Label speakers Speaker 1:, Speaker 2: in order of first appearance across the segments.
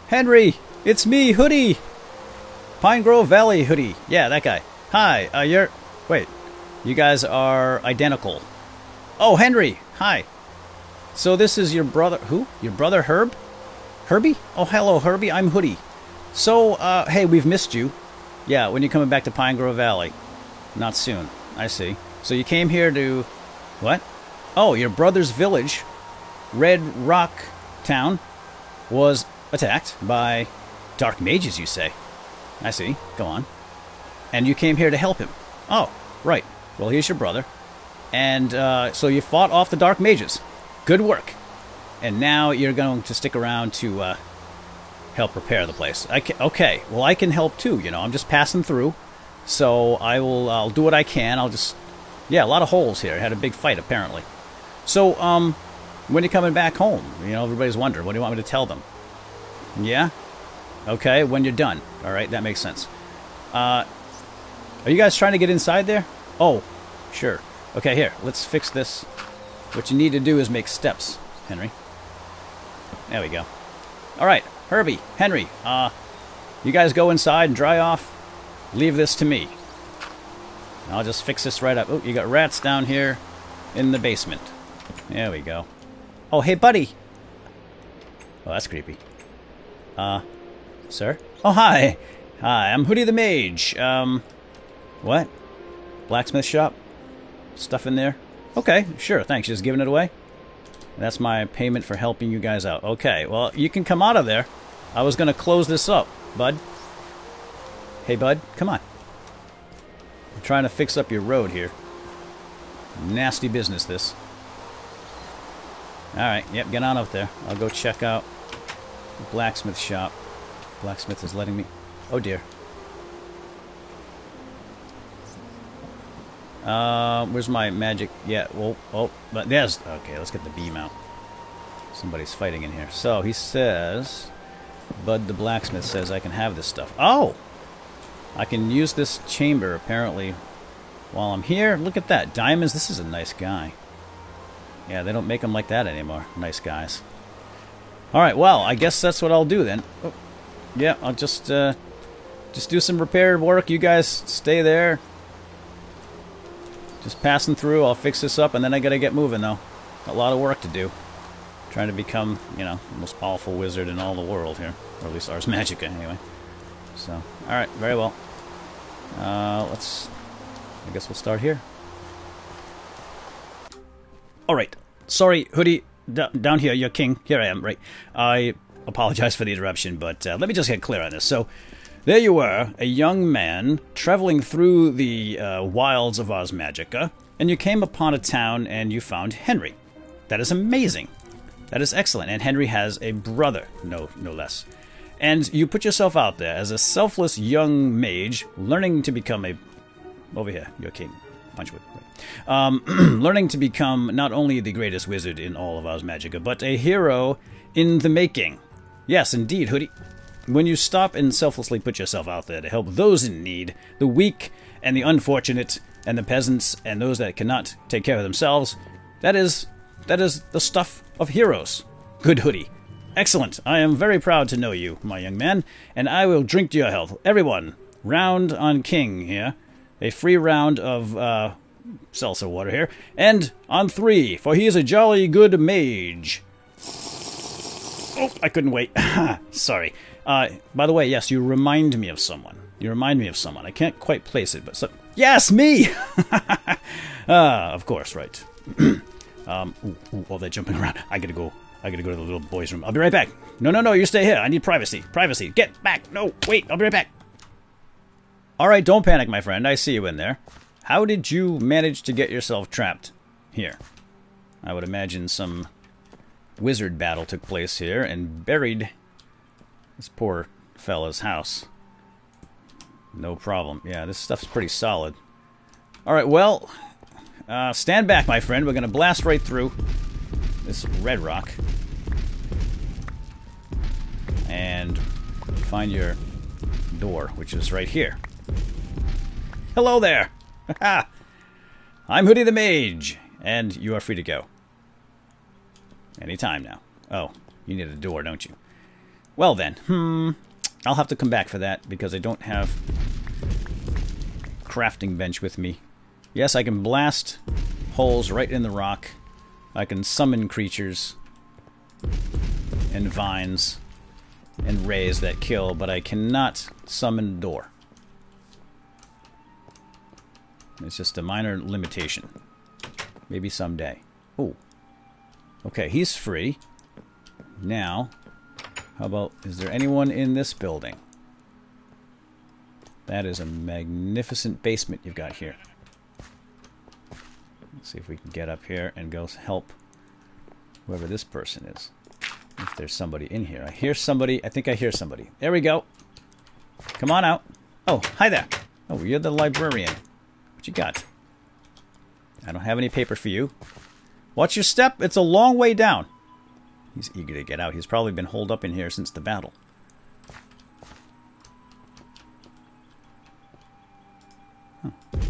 Speaker 1: Henry! It's me, Hoodie! Pine Grove Valley Hoodie. Yeah, that guy. Hi, you're... Wait. You guys are identical. Oh, Henry! Hi. So this is your brother... Who? Your brother Herb? Herbie? Oh, hello, Herbie. I'm Hoodie. So, hey, we've missed you. Yeah, when you're coming back to Pine Grove Valley. Not soon. I see. So you came here to... What? Oh, your brother's village, Red Rock Town, was attacked by dark mages, you say? I see. Go on. And you came here to help him. Oh, right. Well, here's your brother. And so you fought off the dark mages. Good work. And now you're going to stick around to help repair the place. Okay. Well, I can help too, you know. I'm just passing through. So I'll do what I can. I'll just... Yeah, a lot of holes here. I had a big fight, apparently. So, when you're coming back home? You know, everybody's wondering. What do you want me to tell them? Yeah? Okay, when you're done. All right, that makes sense. Are you guys trying to get inside there? Oh, sure. Okay, here, let's fix this. What you need to do is make steps, Henry. There we go. All right, Herbie, Henry, you guys go inside and dry off. Leave this to me. I'll just fix this right up. Oh, you got rats down here in the basement. There we go. Oh, hey, buddy. Oh, that's creepy. Sir? Oh, hi. Hi, I'm Hoodie the Mage. What? Blacksmith shop? Stuff in there? Okay, sure, thanks. Just giving it away? That's my payment for helping you guys out. Okay, well, you can come out of there. I was going to close this up, bud. Hey, bud, come on. I'm trying to fix up your road here. Nasty business, this. Alright, yep, get on up there. I'll go check out the blacksmith shop. Blacksmith is letting me... Oh, dear. Where's my magic? Yeah, well, oh, but there's... Okay, let's get the beam out. Somebody's fighting in here. So, he says... Bud the blacksmith says I can have this stuff. Oh! I can use this chamber, apparently, while I'm here. Look at that. Diamonds. This is a nice guy. Yeah, they don't make them like that anymore. Nice guys. Alright, well, I guess that's what I'll do then. Oh, yeah, I'll just do some repair work. You guys stay there. Just passing through. I'll fix this up, and then I gotta get moving, though. A lot of work to do. Trying to become, you know, the most powerful wizard in all the world here. Or at least Ars Magica, anyway. So, alright, very well. I guess we'll start here. Alright. Sorry, Hoodie. Down here, you're king. Here I am, right. I apologize for the interruption, but let me just get clear on this. So, there you were, a young man, traveling through the wilds of Ars Magica, and you came upon a town and you found Henry. That is amazing. That is excellent. And Henry has a brother, no less. And you put yourself out there as a selfless young mage, learning to become a... Over here, you're king. Punchwood. Learning to become not only the greatest wizard in all of Ars Magica, but a hero in the making. Yes, indeed, Hoodie. When you stop and selflessly put yourself out there to help those in need, the weak and the unfortunate, and the peasants, and those that cannot take care of themselves, that is the stuff of heroes. Good, Hoodie. Excellent. I am very proud to know you, my young man, and I will drink to your health. Everyone, round on king here. A free round of seltzer water here. And on 3, for he is a jolly good mage. Oh, I couldn't wait. Sorry. By the way, yes, you remind me of someone. You remind me of someone. I can't quite place it, but... Yes, me! Of course, right. All that jumping around. I gotta go to the little boy's room. I'll be right back. No, you stay here. I need privacy. Privacy. Get back. No, wait, I'll be right back. Alright, don't panic, my friend. I see you in there. How did you manage to get yourself trapped here? I would imagine some wizard battle took place here and buried this poor fella's house. No problem. Yeah, this stuff's pretty solid. Alright, well, stand back, my friend. We're going to blast right through this red rock. And find your door, which is right here. Hello there! I'm Hoodie the Mage, and you are free to go. Anytime now. Oh, you need a door, don't you? Well then, I'll have to come back for that because I don't have crafting bench with me. Yes, I can blast holes right in the rock. I can summon creatures and vines and rays that kill, but I cannot summon a door. It's just a minor limitation. Maybe someday. Oh. Okay, he's free. Now, how about, is there anyone in this building? That is a magnificent basement you've got here. Let's see if we can get up here and go help whoever this person is. If there's somebody in here. I hear somebody. I think I hear somebody. There we go. Come on out. Oh, hi there. Oh, you're the librarian. What you got? I don't have any paper for you. Watch your step. It's a long way down. He's eager to get out. He's probably been holed up in here since the battle. Huh.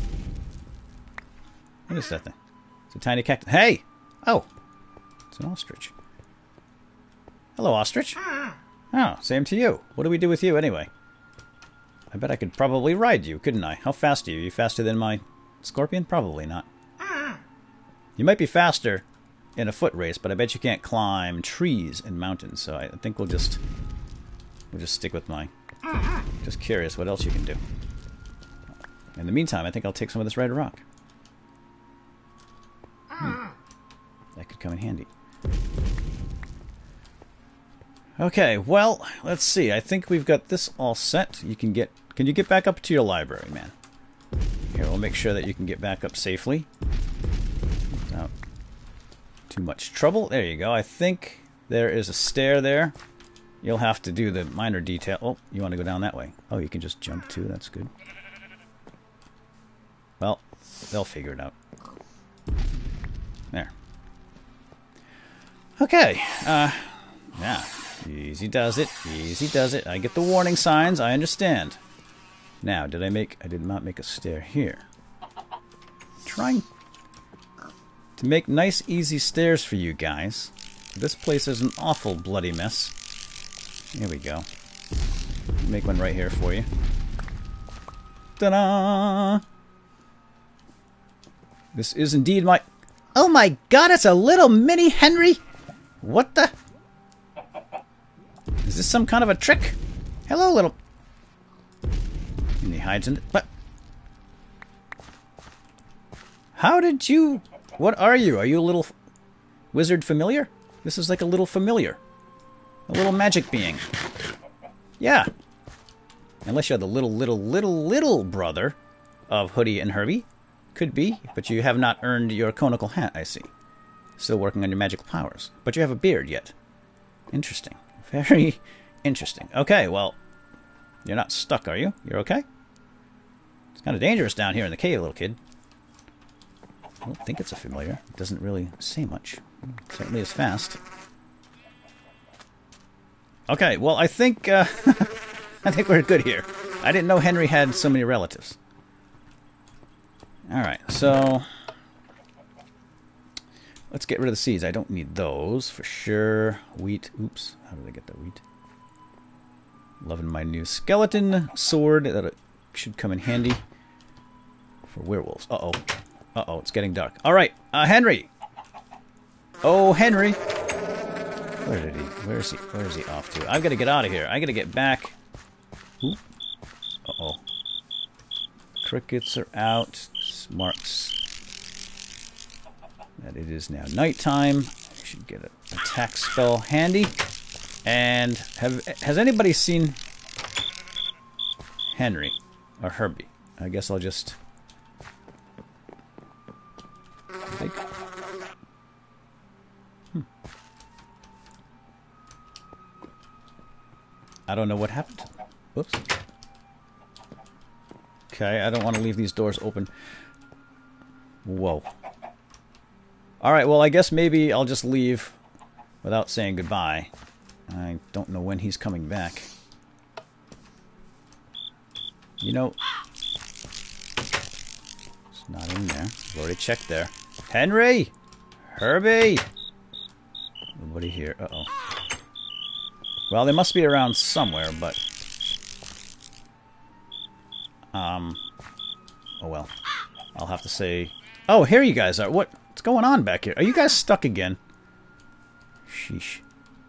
Speaker 1: What is that thing? It's a tiny cactus. Hey! Oh! It's an ostrich. Hello, ostrich. Oh, same to you. What do we do with you, anyway? I bet I could probably ride you, couldn't I? How fast are you? Are you faster than my scorpion? Probably not. You might be faster in a foot race, but I bet you can't climb trees and mountains, so I think we'll just stick with mine. Just curious what else you can do. In the meantime, I think I'll take some of this red rock. That could come in handy. Okay, well, let's see. I think we've got this all set. Can you get back up to your library, man? Here, we'll make sure that you can get back up safely. Without too much trouble. There you go. I think there is a stair there. You'll have to do the minor detail. Oh, you want to go down that way. Oh, you can just jump too. That's good. Well, they'll figure it out. There. Okay. Yeah. Easy does it. Easy does it. I get the warning signs. I understand. Now, I did not make a stair here. Trying to make nice, easy stairs for you guys. This place is an awful bloody mess. Here we go. Make one right here for you. Ta-da! This is indeed my... Oh my god, it's a little mini Henry! What the... Is this some kind of a trick? Hello, little... And he hides in it. What? How did you... What are you? Are you a little wizard familiar? This is like a little familiar. A little magic being. Yeah. Unless you're the little brother of Hoodie and Herbie. Could be, but you have not earned your conical hat, I see. Still working on your magical powers. But you have a beard yet. Interesting. Very interesting. Okay, well, you're not stuck, are you? You're okay? It's kind of dangerous down here in the cave, little kid. I don't think it's a familiar. It doesn't really say much. It certainly is fast. Okay, well, I think I think we're good here. I didn't know Henry had so many relatives. Alright, so let's get rid of the seeds. I don't need those for sure. Wheat. Oops. How did I get that wheat? Loving my new skeleton sword. That should come in handy for werewolves. Uh-oh. Uh-oh, it's getting dark. Alright, Henry! Oh, Henry! Where is he off to? I've got to get out of here. I got to get back. Oop. Uh-oh. Crickets are out. Marks that it is now nighttime. I should get an attack spell handy. And has anybody seen Henry or Herbie? I guess I'll just think. I don't know what happened. Whoops. Okay, I don't want to leave these doors open. Whoa. Alright, well, I guess maybe I'll just leave without saying goodbye. I don't know when he's coming back. You know... It's not in there. I've already checked there. Henry! Herbie! Nobody here. Uh-oh. Well, they must be around somewhere, but... Oh well. I'll have to say... Oh, here you guys are. What's going on back here? Are you guys stuck again? Sheesh.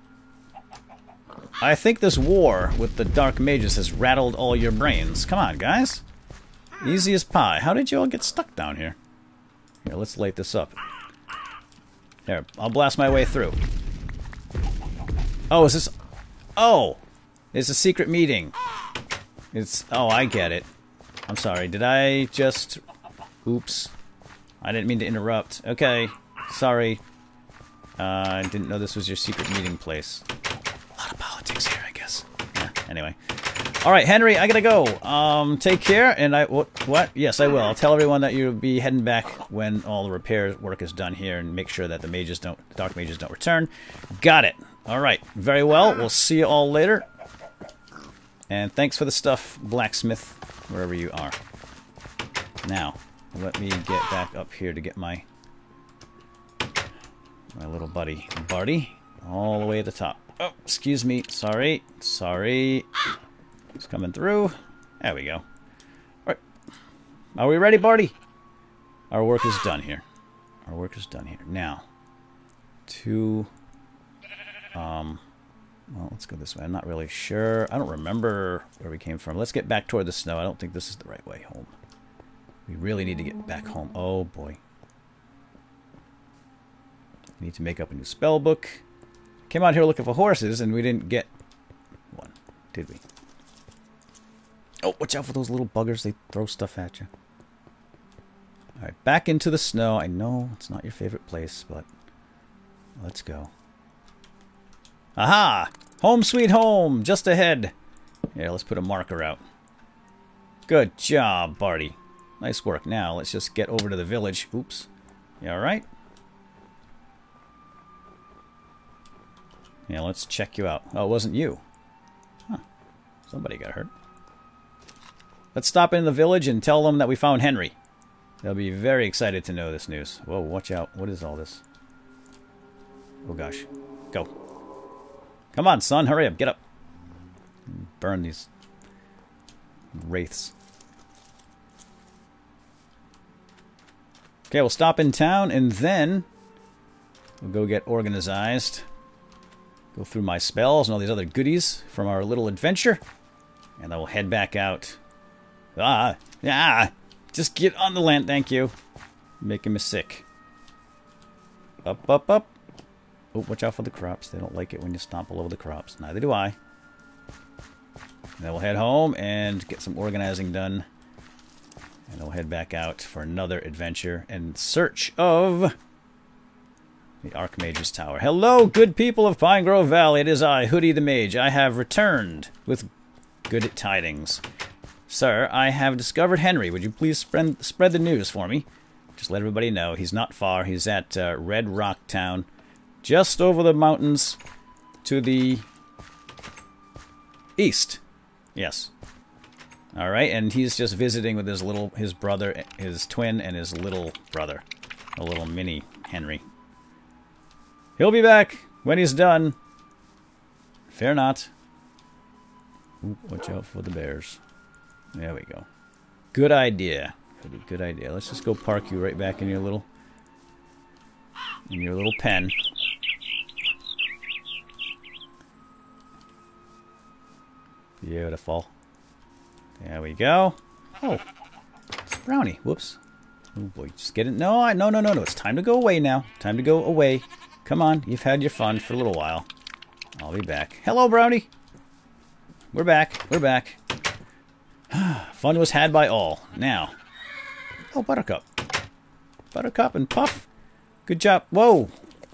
Speaker 1: I think this war with the Dark Mages has rattled all your brains. Come on, guys. Easy as pie. How did you all get stuck down here? Here, let's light this up. There, I'll blast my way through. Oh, is this... Oh! It's a secret meeting. It's... Oh, I get it. I'm sorry. Did I just... Oops. I didn't mean to interrupt. Okay. Sorry. I didn't know this was your secret meeting place. A lot of politics here, I guess. Yeah, anyway. Alright, Henry, I gotta go. Take care, and What? Yes, I will. I'll tell everyone that you'll be heading back when all the repair work is done here, and make sure that the Dark Mages don't return. Got it. Alright, very well. We'll see you all later. And thanks for the stuff, blacksmith, wherever you are. Now, let me get back up here to get my little buddy, Barty, all the way at the top. Oh, excuse me. Sorry. Sorry. It's coming through. There we go. All right. Are we ready, Barty? Our work is done here. Our work is done here. Now, well, let's go this way. I'm not really sure. I don't remember where we came from. Let's get back toward the snow. I don't think this is the right way home. We really need to get back home. Oh, boy. Need to make up a new spell book. Came out here looking for horses, and we didn't get one, did we? Oh, watch out for those little buggers. They throw stuff at you. Alright, back into the snow. I know it's not your favorite place, but let's go. Aha! Home sweet home! Just ahead. Here, let's put a marker out. Good job, Barty. Nice work. Now, let's just get over to the village. Oops. You alright? Yeah, let's check you out. Oh, it wasn't you. Huh. Somebody got hurt. Let's stop in the village and tell them that we found Henry. They'll be very excited to know this news. Whoa, watch out. What is all this? Oh, gosh. Go. Come on, son. Hurry up. Get up. Burn these wraiths. Okay, we'll stop in town, and then we'll go get organized. Go through my spells and all these other goodies from our little adventure. And then we'll head back out. Just get on the land, thank you. Making me sick. Up, up, up. Oh, watch out for the crops. They don't like it when you stomp all over the crops. Neither do I. And then we'll head home and get some organizing done. And we'll head back out for another adventure in search of the Archmage's Tower. Hello, good people of Pine Grove Valley. It is I, Hoodie the Mage. I have returned with good tidings. Sir, I have discovered Henry. Would you please spread the news for me? Just let everybody know. He's not far. He's at Red Rock Town. Just over the mountains to the east. Yes. Alright, and he's just visiting with his brother, his twin, and his little brother. A little mini Henry. He'll be back when he's done. Fear not. Ooh, watch out for the bears. There we go. Good idea. Good idea. Let's just go park you right back in your little pen. Beautiful. There we go. Oh, it's Brownie. Whoops. Oh boy, just get it. No. It's time to go away now. Time to go away. Come on, you've had your fun for a little while. I'll be back. Hello, Brownie. We're back. We're back. Fun was had by all. Now. Oh, Buttercup. Buttercup and Puff. Good job. Whoa.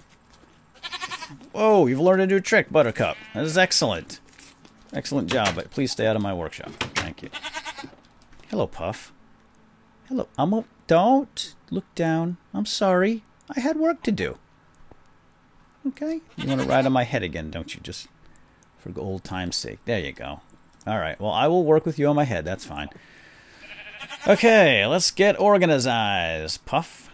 Speaker 1: Whoa, you've learned a new trick, Buttercup. That is excellent. Excellent job, but please stay out of my workshop. Thank you. Hello, Puff. Hello. Don't look down. I'm sorry. I had work to do. Okay? You want to ride on my head again, don't you? Just for old time's sake. There you go. Alright, well, I will work with you on my head. That's fine. Okay, let's get organized. Puff.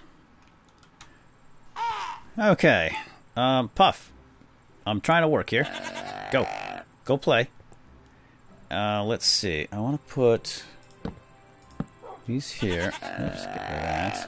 Speaker 1: Okay. Puff. I'm trying to work here. Go. Go play. Let's see. I want to put these here. Oops, get rid of that.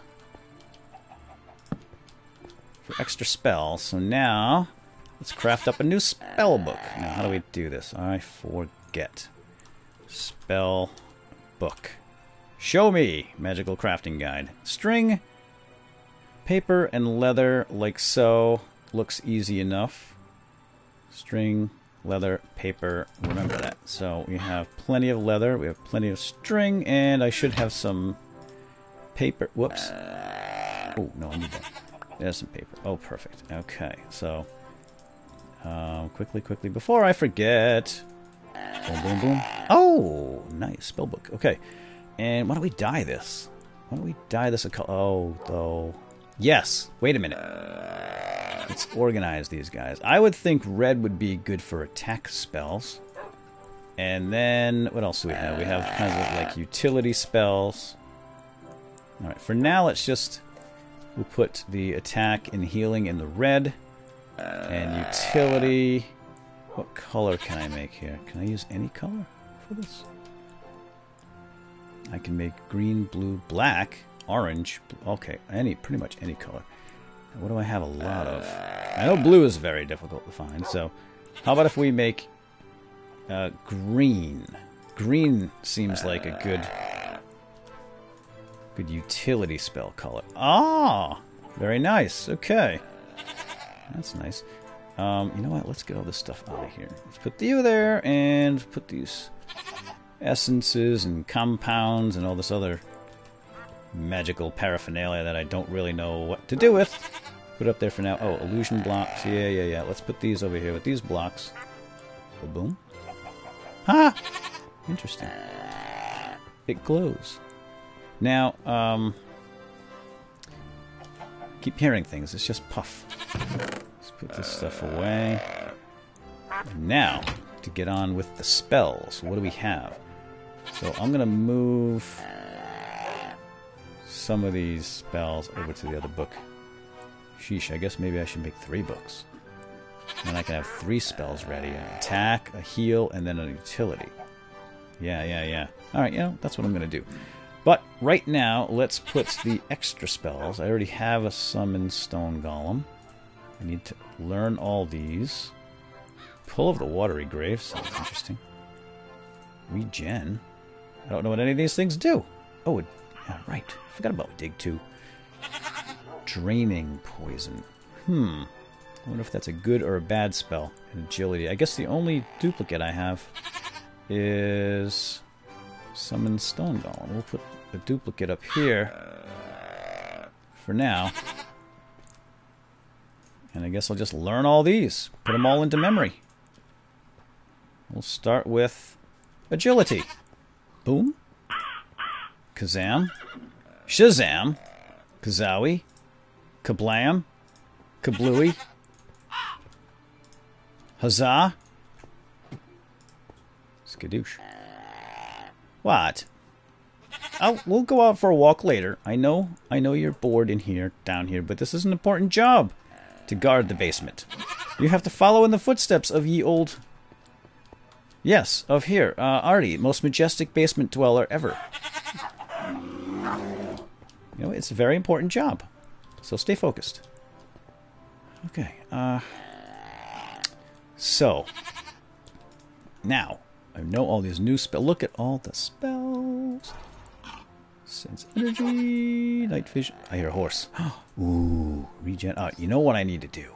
Speaker 1: For extra spells. So now, let's craft up a new spell book. Now, how do we do this? I forget. Spell book. Show me! Magical crafting guide. String, paper, and leather, like so. Looks easy enough. String, leather, paper. Remember that. So we have plenty of leather, we have plenty of string, and I should have some paper. Whoops. Oh, no, I need that. There's some paper. Oh, perfect. Okay, so quickly, before I forget. Boom, boom, boom. Oh, nice. Spellbook. Okay. And why don't we dye this? Why don't we dye this a color? Oh, though. Yes. Wait a minute. Let's organize these guys. I would think red would be good for attack spells. And then, what else do we have? We have kinds of like utility spells. Alright, for now, let's just... We'll put the attack and healing in the red. And utility... What color can I make here? Can I use any color for this? I can make green, blue, black, orange. Okay, pretty much any color. What do I have a lot of? I know blue is very difficult to find, so how about if we make green? Green seems like a good utility spell color. Ah, very nice. Okay, that's nice. You know what? Let's get all this stuff out of here. Let's put you there and put these essences and compounds and all this other magical paraphernalia that I don't really know what to do with. Put it up there for now. Oh, illusion blocks. Yeah. Let's put these over here with these blocks. Boom. Ha! Interesting. It glows. Now, keep hearing things. It's just puff. Let's put this stuff away. And now, to get on with the spells. What do we have? So I'm going to move some of these spells over to the other book. Sheesh, I guess maybe I should make 3 books. And I can have 3 spells ready. An attack, a heal, and then a utility. Yeah. Alright, that's what I'm going to do. But right now, let's put the extra spells. I already have a summon stone golem. I need to learn all these. Pull of the watery grave. Sounds interesting. Regen. I don't know what any of these things do. Oh, yeah, right. Forgot about Dig 2. Draining poison. I wonder if that's a good or a bad spell. And agility. I guess the only duplicate I have is summon stone golem. We'll put a duplicate up here for now. And I guess I'll just learn all these. Put them all into memory. We'll start with agility. Boom. Kazam. Shazam. Kazowie. Kablam. Kablooey. Huzzah. Skadoosh. What? We'll go out for a walk later. I know you're bored in here, down here, but this is an important job. To guard the basement. You have to follow in the footsteps of ye old... Yes, of here. Artie, most majestic basement dweller ever. It's a very important job. So stay focused. Okay, so, now, I know all these new spells. Look at all the spells. Sense energy, night vision. I hear a horse. Ooh, regen. You know what I need to do?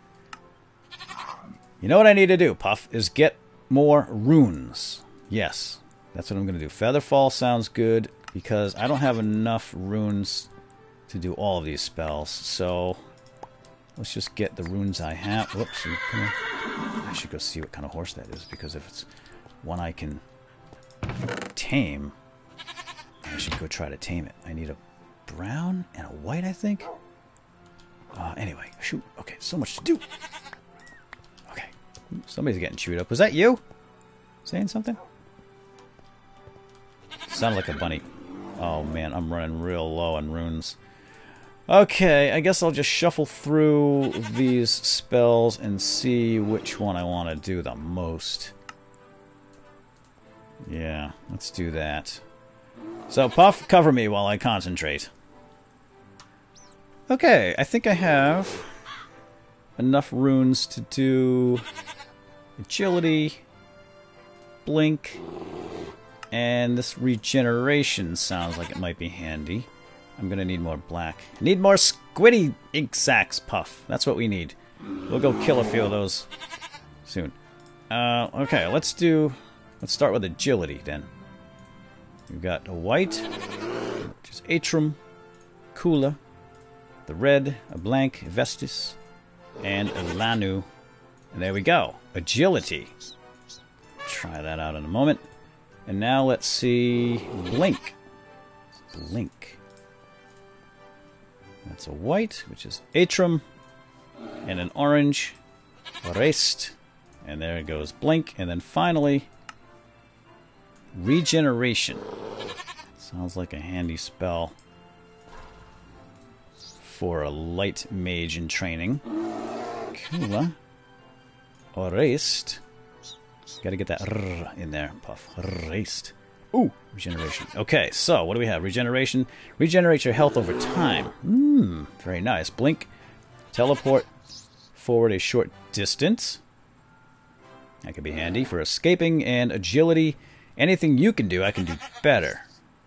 Speaker 1: You know what I need to do, Puff, is get more runes. Yes, that's what I'm going to do. Featherfall sounds good because I don't have enough runes to do all of these spells. So let's just get the runes I have. Whoops. I should go see what kind of horse that is, because if it's one I can tame, I should go try to tame it. I need a brown and a white, I think. Anyway, shoot. Okay, so much to do. Okay. Somebody's getting chewed up. Was that you? Saying something? Sounded like a bunny. Oh man, I'm running real low on runes. Okay, I guess I'll just shuffle through these spells and see which one I want to do the most. Yeah, let's do that. So, Puff, cover me while I concentrate. Okay, I think I have enough runes to do agility, blink, and this regeneration sounds like it might be handy. I'm gonna need more black. Need more squiddy ink sacs, Puff. That's what we need. We'll go kill a few of those soon. Okay, let's start with agility then. We've got a white, which is Atrum, Kula, the red, a blank, Vestis, and a Lanu. And there we go. Agility. Try that out in a moment. And now let's see blink. Blink. That's a white, which is Atrum, and an orange, Rest. And there it goes, blink. And then finally, regeneration. Sounds like a handy spell for a light mage in training. Kula. Rest. Gotta get that R in there, Puff. Rest. Ooh, regeneration. Okay, so what do we have? Regeneration. Regenerate your health over time. Very nice. Blink. Teleport forward a short distance. That could be handy for escaping and agility. Anything you can do, I can do better.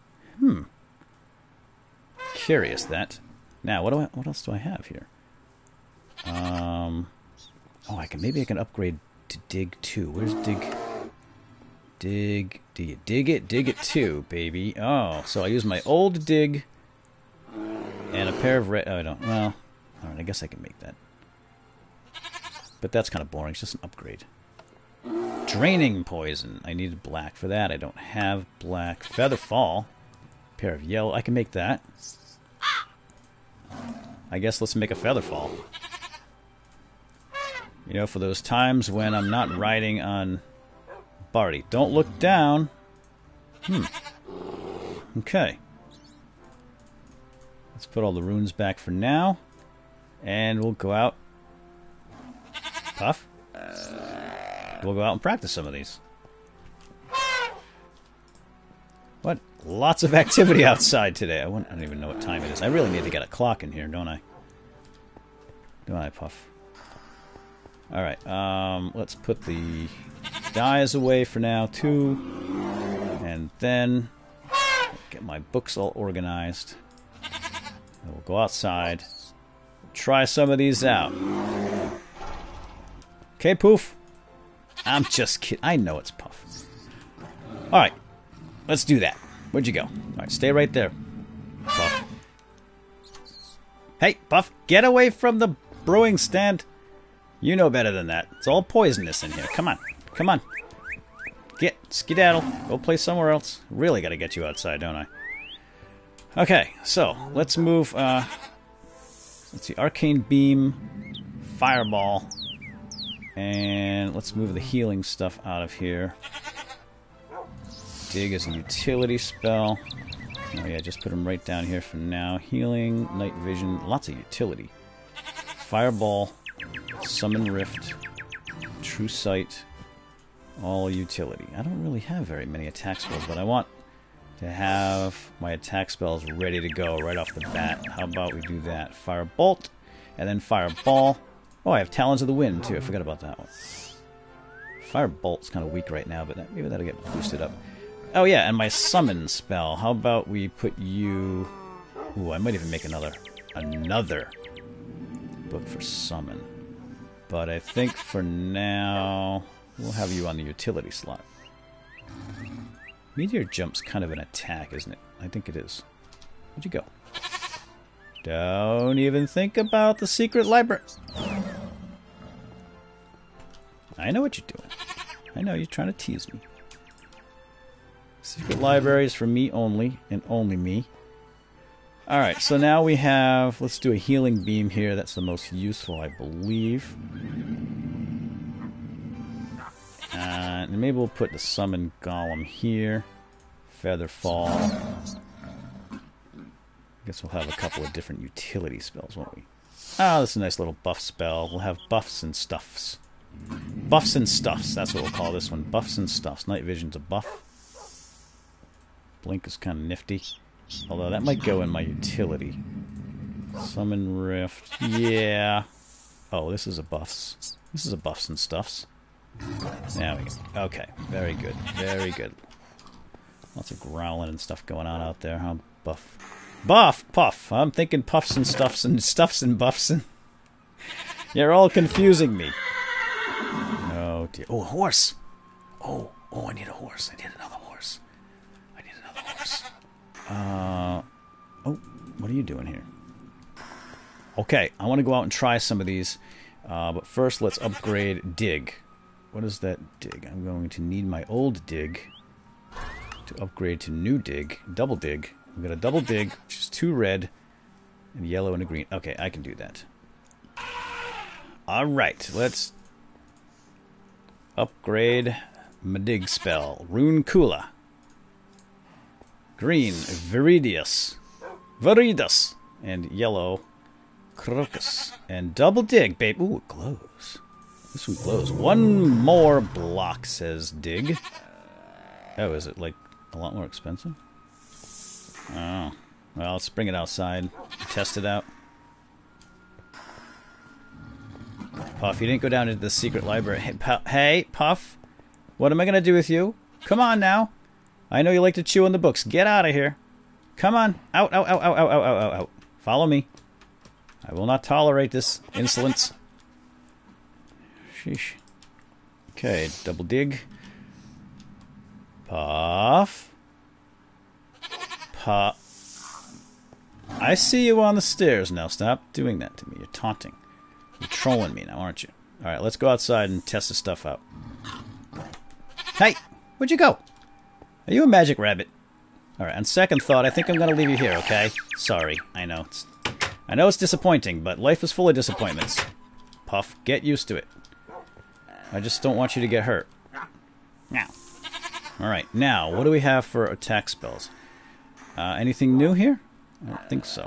Speaker 1: Curious that. Now, what else do I have here? Oh, maybe I can upgrade to dig 2. Where's dig? Dig it 2, baby. Oh, so I use my old dig and a pair of red. Oh, I don't. Well, all right. I guess I can make that. But that's kind of boring. It's just an upgrade. Draining poison. I needed black for that. I don't have black. Featherfall. Pair of yellow. I can make that. I guess let's make a Featherfall. You know, for those times when I'm not riding on Barty. Don't look down. Okay. Let's put all the runes back for now. And we'll go out. Puff. We'll go out and practice some of these. What? Lots of activity outside today. I don't even know what time it is. I really need to get a clock in here, don't I? Don't I, Puff? Alright, let's put the dyes away for now, too. And then get my books all organized. And we'll go outside. Try some of these out. Okay, Poof? I'm just kidding. I know it's Puff. Alright, let's do that. Where'd you go? Alright, stay right there, Puff. Hey, Puff, get away from the brewing stand. You know better than that. It's all poisonous in here. Come on. Come on. Get skedaddle. Go play somewhere else. Really got to get you outside, don't I? Okay, so let's move. Let's see. Arcane Beam, Fireball, and let's move the healing stuff out of here. Dig is a utility spell. Oh yeah, just put them right down here for now. Healing, Night Vision, lots of utility. Fireball. Summon Rift, True Sight, all utility. I don't really have very many attack spells, but I want to have my attack spells ready to go right off the bat. How about we do that? Firebolt, and then Fireball. Oh, I have Talons of the Wind, too. I forgot about that one. Firebolt's kind of weak right now, but maybe that'll get boosted up. Oh, yeah, and my Summon spell. How about we put you... Ooh, I might even make another book for Summon. But I think for now, we'll have you on the utility slot. Meteor Jump's kind of an attack, isn't it? I think it is. Where'd you go? Don't even think about the secret library. I know what you're doing. I know you're trying to tease me. Secret library is for me only, and only me. Alright, so now we have... Let's do a healing beam here. That's the most useful, I believe. And maybe we'll put the summon golem here. Featherfall. Guess we'll have a couple of different utility spells, won't we? Oh, this is a nice little buff spell. We'll have buffs and stuffs. Buffs and stuffs, that's what we'll call this one. Buffs and stuffs. Night Vision's a buff. Blink is kind of nifty. Although that might go in my utility. Summon Rift. Yeah. Oh, this is a buffs. This is a buffs and stuffs. There we go. Okay. Very good. Very good. Lots of growling and stuff going on out there, huh? Buff. Buff! Puff! I'm thinking puffs and stuffs and stuffs and buffs and... You're all confusing me. Oh, dear. Oh, a horse! Oh, I need a horse. I need another horse. I need another horse. Oh, what are you doing here? Okay, I want to go out and try some of these. But first, let's upgrade Dig. What is that Dig? I'm going to need my old Dig to upgrade to new Dig. Double Dig. We've got a double Dig, which is 2 red, and yellow and a green. Okay, I can do that. Alright, let's upgrade my Dig spell. Rune Kula. Green, Viridius. Viridus. And yellow, Crocus. And double Dig, babe. Ooh, it glows. This one glows. 1 more block, says Dig. Oh, is it, like, a lot more expensive? Oh. Well, let's bring it outside. Test it out. Puff, you didn't go down into the secret library. Hey, Puff. What am I going to do with you? Come on now. I know you like to chew on the books. Get out of here. Come on. Out, out, out, out, out, out, out, out. Follow me. I will not tolerate this insolence. Sheesh. Okay, double Dig. Puff. Puff. I see you on the stairs now. Stop doing that to me. You're taunting. You're trolling me now, aren't you? Alright, let's go outside and test the stuff out. Hey! Where'd you go? Are you a magic rabbit? Alright, on second thought, I think I'm gonna leave you here, okay? Sorry, I know it's disappointing, but life is full of disappointments. Puff, get used to it. I just don't want you to get hurt. Now. Alright, now, what do we have for attack spells? Anything new here? I don't think so.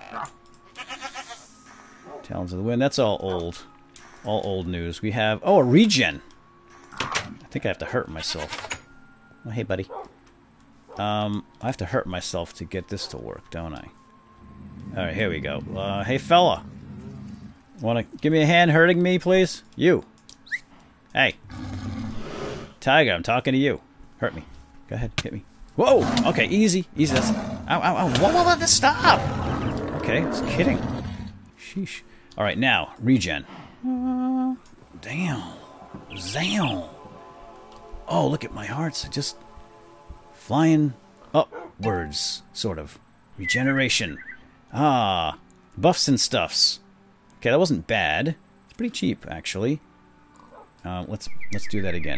Speaker 1: Talons of the Wind, that's all old. All old news. We have... Oh, a regen! I think I have to hurt myself. Oh, hey, buddy. I have to hurt myself to get this to work, don't I? Alright, here we go. Hey, fella. Wanna give me a hand hurting me, please? You. Hey. Tiger, I'm talking to you. Hurt me. Go ahead, hit me. Whoa! Okay, easy. Easy. That's... Ow, ow, ow. Whoa, stop! Okay, I was kidding. Sheesh. Alright, now, regen. Damn. Zam. Oh, look at my hearts. Just flying upwards, sort of. Regeneration. Ah, buffs and stuffs. Okay, that wasn't bad. It's pretty cheap, actually. Let's do that again.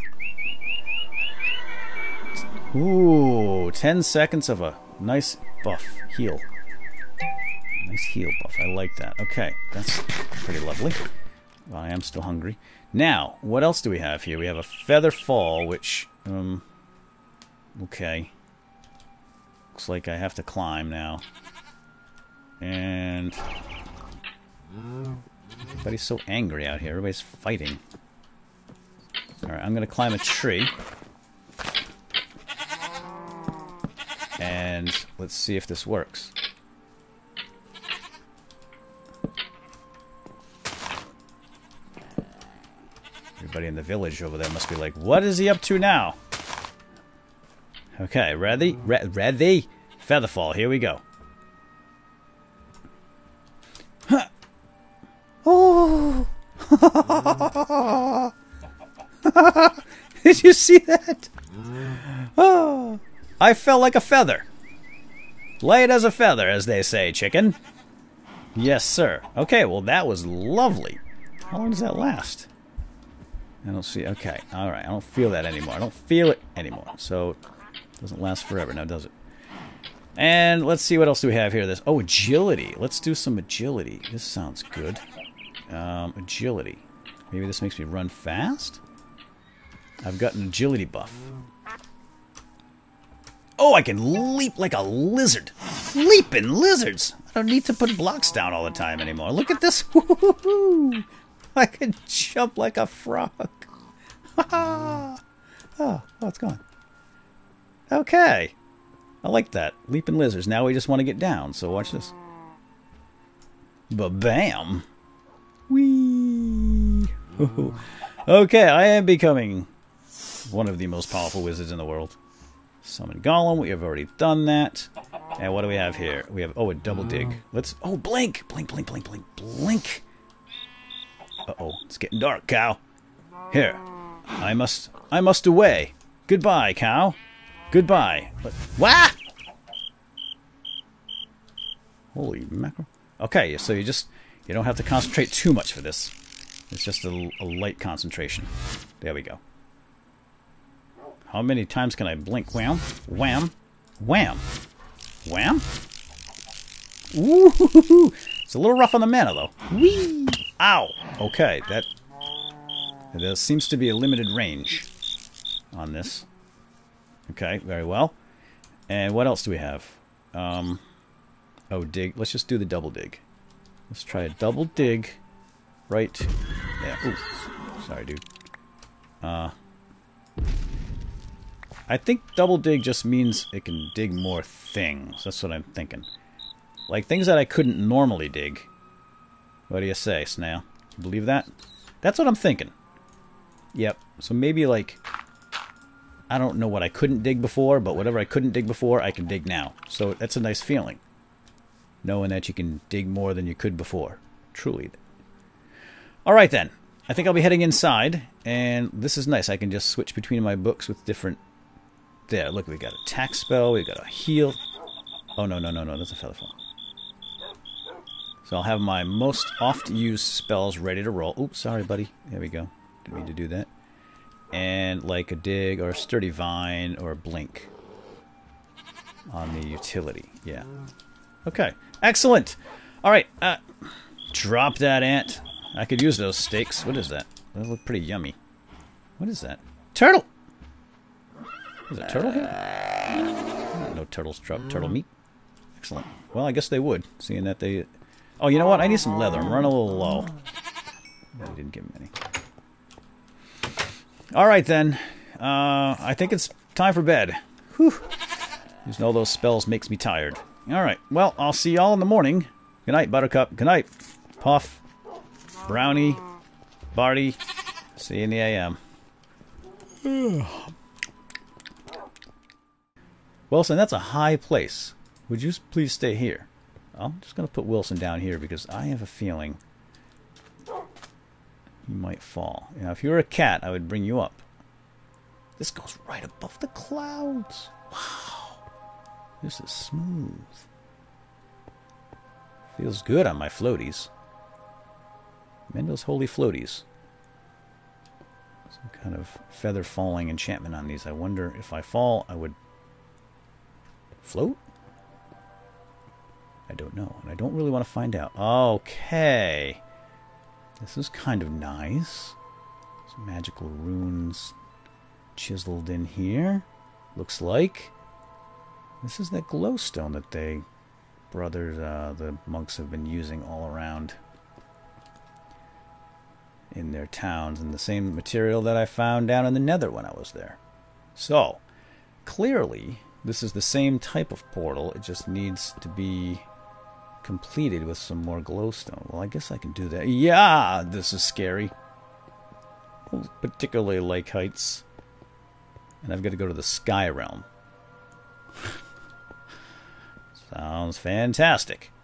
Speaker 1: Ooh, 10 seconds of a nice buff heal. Nice heal buff. I like that. Okay, that's pretty lovely. Well, I am still hungry. Now, what else do we have here? We have a Feather Fall, which, okay. Looks like I have to climb now. And... everybody's so angry out here. Everybody's fighting. Alright, I'm gonna climb a tree. And let's see if this works. Everybody in the village over there must be like, what is he up to now? Okay, ready? Ready? Featherfall, here we go. Huh. Oh! Did you see that? Oh! I fell like a feather. Light as a feather, as they say, chicken. Yes, sir. Okay, well, that was lovely. How long does that last? I don't see... Okay, alright. I don't feel that anymore. I don't feel it anymore. So, it doesn't last forever now, does it? And let's see what else do we have here. This agility. Let's do some agility. This sounds good. Agility. Maybe this makes me run fast? I've got an agility buff. Oh, I can leap like a lizard. Leaping lizards. I don't need to put blocks down all the time anymore. Look at this. Woo-hoo-hoo. I can jump like a frog. Oh, it's gone. Okay. I like that. Leaping lizards. Now we just want to get down, so watch this. Ba-bam! Whee! Okay, I am becoming one of the most powerful wizards in the world. Summon Golem. We have already done that. And what do we have here? We have, oh, a double dig. Let's, oh, blink! Blink, blink, blink, blink, blink! Uh-oh, it's getting dark, cow. Here. I must away. Goodbye, cow. Goodbye. Wah! Holy mackerel. Okay, so you don't have to concentrate too much for this. It's just a light concentration. There we go. How many times can I blink? Wham, wham, wham, wham. Ooh, it's a little rough on the mana though. Whee! Ow. Okay, there seems to be a limited range on this. Okay, very well. And what else do we have? Oh, dig. Let's just do the double dig. Let's try a double dig. Right. Yeah. Ooh. Sorry, dude. I think double dig just means it can dig more things. That's what I'm thinking. Like things that I couldn't normally dig. What do you say, Snail? You believe that? That's what I'm thinking. Yep. So maybe like, I don't know what I couldn't dig before, but whatever I couldn't dig before, I can dig now. So that's a nice feeling. Knowing that you can dig more than you could before. Truly. Alright then. I think I'll be heading inside. And this is nice. I can just switch between my books with different... There, look, we got a attack spell. We got a heal. Oh, no, no, no, no. That's a feather fall. So I'll have my most oft-used spells ready to roll. Oops, sorry, buddy. There we go. Didn't mean to do that. And like a dig or a sturdy vine or a blink on the utility. Yeah. Okay. Excellent. All right. Drop that ant. I could use those steaks. What is that? Those look pretty yummy. What is that? Turtle! Is it turtle here? No turtles drop turtle meat. Excellent. Well, I guess they would, seeing that they... Oh, you know what? I need some leather. I'm running a little low. No, I didn't give him any. All right, then. I think it's time for bed. Whew. Using all those spells makes me tired. All right. Well, I'll see y'all in the morning. Good night, Buttercup. Good night, Puff, Brownie, Barty. See you in the AM. Wilson, that's a high place. Would you please stay here? I'm just going to put Wilson down here because I have a feeling you might fall. You know, if you were a cat, I would bring you up. This goes right above the clouds. Wow. This is smooth. Feels good on my floaties. Mendel's holy floaties. Some kind of feather falling enchantment on these. I wonder if I fall, I would float? I don't know, and I don't really want to find out. Okay. This is kind of nice. Some magical runes chiseled in here. Looks like. This is that glowstone that the monks have been using all around in their towns, and the same material that I found down in the Nether when I was there. So, clearly, this is the same type of portal. It just needs to be completed with some more glowstone. Well, I guess I can do that. Yeah, this is scary. Particularly Lake Heights. And I've got to go to the Sky Realm. Sounds fantastic.